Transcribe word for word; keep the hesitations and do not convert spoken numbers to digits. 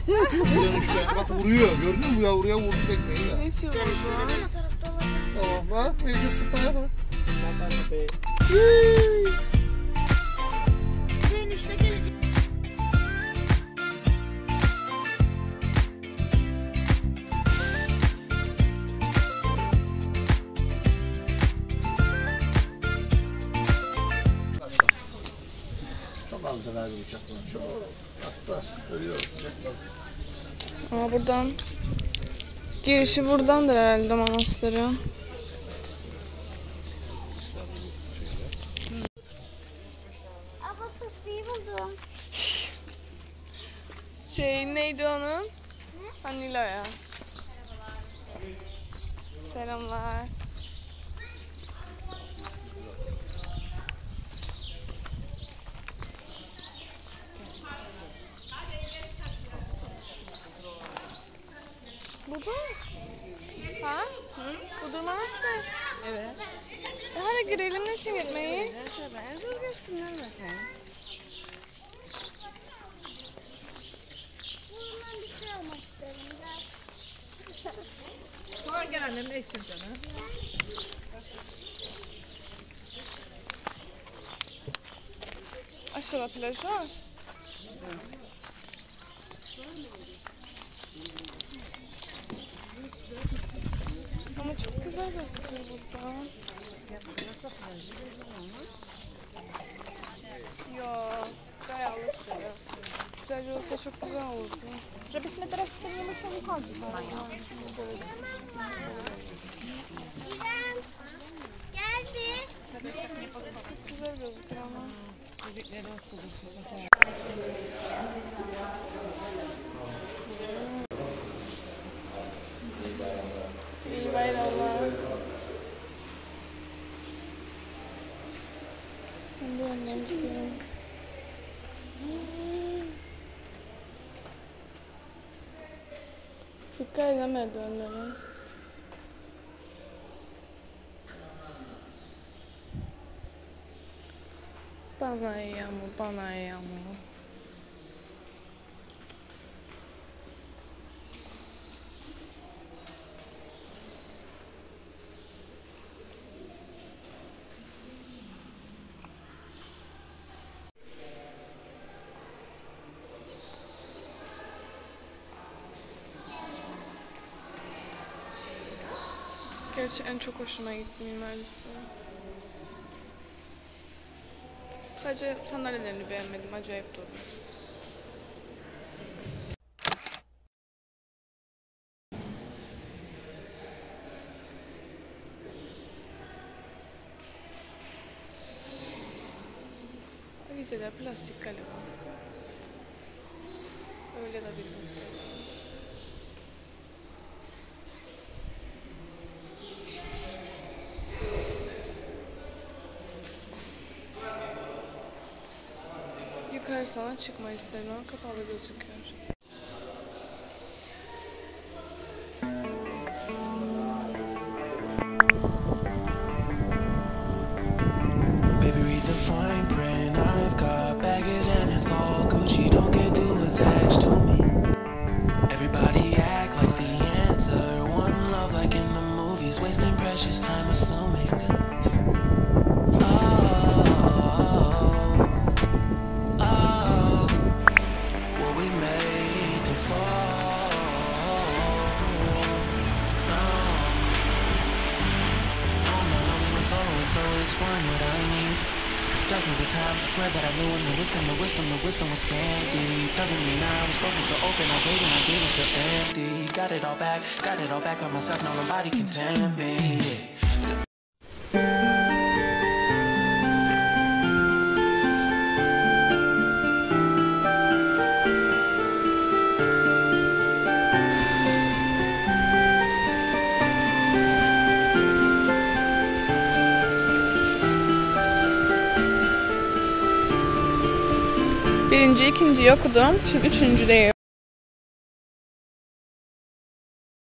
Dönüşte bak vuruyor. Gördün mü? Yavruya vurdu tekmeyi. Ne istiyorsun? Tamam bak. Bilgi sıpaya bak. Dönüşte gelecek. Çok aldılar uçaklar. Çok hasta. Ölüyor uçaklar. Ama buradan girişi buradandır herhalde manastıra. Abla tasbih'i buldum. Şey neydi onun? Ne? Anilo'ya. Selamlar. Bu da? Ha? Hı? Bu da manastır. Evet. E hadi girelim ne için gitmeyi? Ben zor göstermem bakayım. Bundan bir şey almak isterim. Sonra gel annem ne istiyorsun canım? Aşağı plajı var. Ama çok güzel gözüküyor burada. Ya, bayağı alışıyor. Güzel olsa çok güzel olurdu. Żeby teraz nie musieli chodzić. İrem, gel bir. Güzel gözüküyor ama. Çocukları nasıl olur? İyi bayramlar. Ben de ondan istiyorum. Dikkat edemedi onları. Bana yağmur, bana yağmur. Gerçi en çok hoşuma gitti mimarisi. Sadece sandalyelerini beğenmedim, acayip dolu. Vizeler plastik galiba. Öyle de bir Yukarı sana çıkma isterim ama kapalı gözüküyor. Baby, read the fine print. I've got baggage and it's all Gucci. Don't get too attached to me. Everybody act like the answer. One love like in the movies. Wasting precious time assuming. Exploring what I need. Cause dozens of times I swear that I knew, and the wisdom, the wisdom, the wisdom was scanty. Doesn't mean I was broken to open, I gave and I gave it to empty. Got it all back, got it all back by myself, now nobody can tempt me. Birinci, ikinciyi okudum. Şimdi üçüncüdeyim.